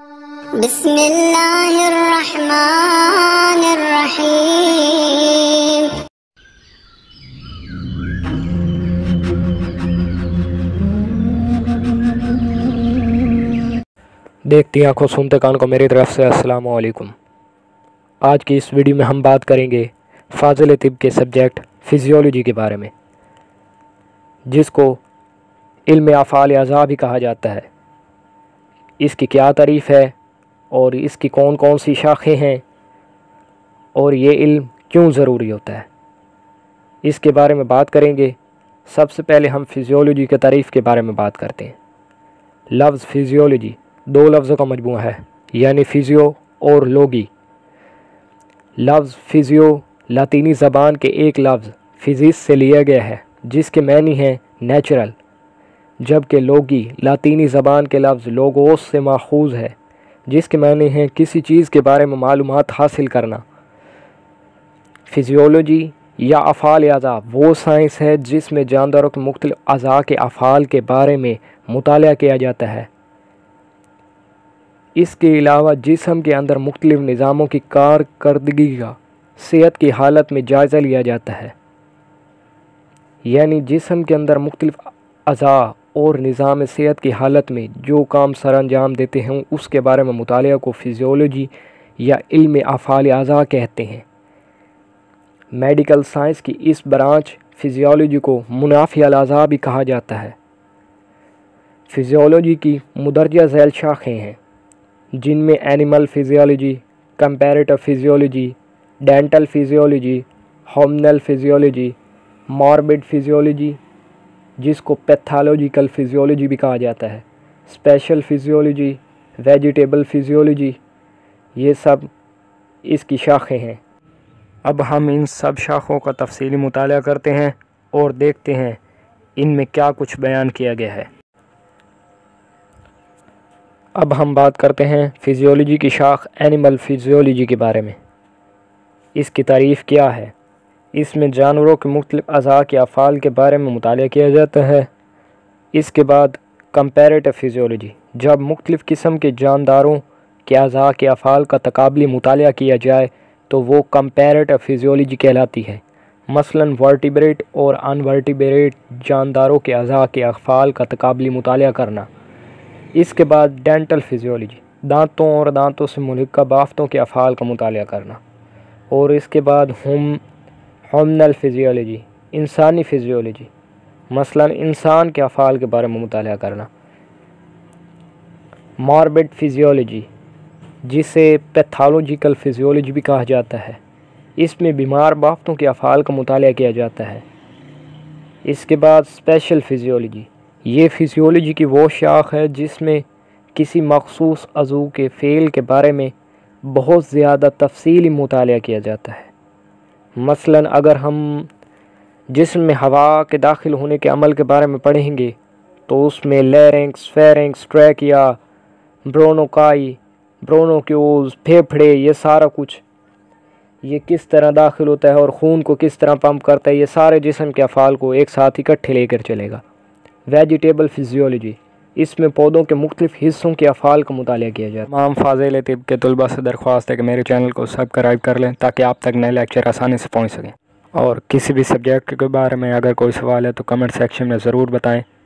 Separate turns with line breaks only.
बिस्मिल्लाहिर्रहमानिर्रहीम।
देखती आंखों सुनते कान को मेरी तरफ से अस्सलाम वालेकुम। आज की इस वीडियो में हम बात करेंगे फाजिल तिब के सब्जेक्ट फिजियोलॉजी के बारे में, जिसको इल्म अफ़ाल अज़ा भी कहा जाता है। इसकी क्या तारीफ़ है और इसकी कौन कौन सी शाखें हैं और ये इल्म क्यों ज़रूरी होता है, इसके बारे में बात करेंगे। सबसे पहले हम फिजियोलॉजी के तारीफ़ के बारे में बात करते हैं। लफ्ज़ फिजियोलॉजी दो लफ्ज़ों का मजमूआ है, यानी फिजियो और लोगी। लफ्ज़ फिजियो लातीनी ज़बान के एक लफ्ज़ फिजिस से लिया गया है, जिसके मानी हैं नेचुरल, जबकि लोगी लातीनी ज़बान के लफ्ज़ लोगोस से माखूज़ है, जिसके मानी हैं किसी चीज़ के बारे में मालूमात हासिल करना। फिजियोलॉजी या अफ़ाल अज़ा वो साइंस है जिसमें जानदारों के मुख्तलिफ़ अज़ा के अफ़ाल के बारे में मुताला किया जाता है। इसके अलावा जिस्म के अंदर मुख्तलिफ़ निज़ामों की कारकर्दगी का सेहत की हालत में जायज़ा लिया जाता है, यानी जिस्म के अंदर मुख्तलिफ़ अज़ा और निज़ाम सेहत की हालत में जो काम सर अंजाम देते हैं उसके बारे में मुतालिया को फिजियोलॉजी या इल्म अफ़ाल अज़ा कहते हैं। मेडिकल साइंस की इस ब्रांच फिजियोलॉजी को मुनाफ़ी अल अज़ा भी कहा जाता है। फिजियोलॉजी की मुदरजा झैल शाखें हैं, जिनमें animal physiology, comparative physiology, dental physiology, hormonal physiology, morbid physiology, जिसको पैथोलॉजिकल फिजियोलॉजी भी कहा जाता है, स्पेशल फिजियोलॉजी, वेजिटेबल फिजियोलॉजी, ये सब इसकी शाखें हैं। अब हम इन सब शाखों का तफसीली मुताला करते हैं और देखते हैं इनमें क्या कुछ बयान किया गया है। अब हम बात करते हैं फिजियोलॉजी की शाख एनिमल फिजियोलॉजी के बारे में। इसकी तारीफ़ क्या है। इसमें जानवरों के मुख्तलिफ़ अज़ा के अफ़ाल के बारे में मुताला किया जाता है। इसके बाद कंपैरेटिव फिजियोलॉजी, जब मुख्तलिफ़ किस्म के जानदारों के अज़ा के अफ़ाल का तकाबली मुताला किया जाए तो वो कंपैरेटिव फिजियोलॉजी कहलाती है। मसलन वर्टिब्रेट और अनवर्टिब्रेट जानदारों के अज़ा के अफ़ाल का तकाबली मुताला करना। इसके बाद डेंटल फिजियोलॉजी, दांतों और दांतों से मुरक्कब आफ़तों के अफ़ाल का मुताला करना। और इसके बाद हार्मोनल फिजियोलॉजी, इंसानी फिजियोलॉजी, मसलन इंसान के अफ़ाल के बारे में मुताला करना। मॉर्बिड फिजियोलॉजी, जिसे पैथोलॉजिकल फिजियोलॉजी भी कहा जाता है, इसमें बीमार बाफ्तों के अफ़ाल का मुताला किया जाता है। इसके बाद स्पेशल फिजियोलॉजी, ये फिजियोलॉजी की वो शाख है जिसमें किसी मखसूस अज़ू के फ़ेल के बारे में बहुत ज़्यादा तफसीली मुताला किया जाता है। मसलन अगर हम जिस्म में हवा के दाखिल होने के अमल के बारे में पढ़ेंगे तो उसमें larynx, pharynx, trachea, bronchi, bronchioles, फेफड़े, ये सारा कुछ ये किस तरह दाखिल होता है और ख़ून को किस तरह पंप करता है, ये सारे जिस्म के अफ़ाल को एक साथ इकट्ठे लेकर चलेगा। वेजिटेबल फिजियोलॉजी, इसमें पौधों के मुख्तलिफ़ हिस्सों के अफ़ाल का मुताला किया जाए। तमाम फाजिल तिब के तलबा से दरख्वास्त है कि मेरे चैनल को सब्सक्राइब कर लें ताकि आप तक नए लेक्चर आसानी से पहुंच सकें। और किसी भी सब्जेक्ट के बारे में अगर कोई सवाल है तो कमेंट सेक्शन में ज़रूर बताएं।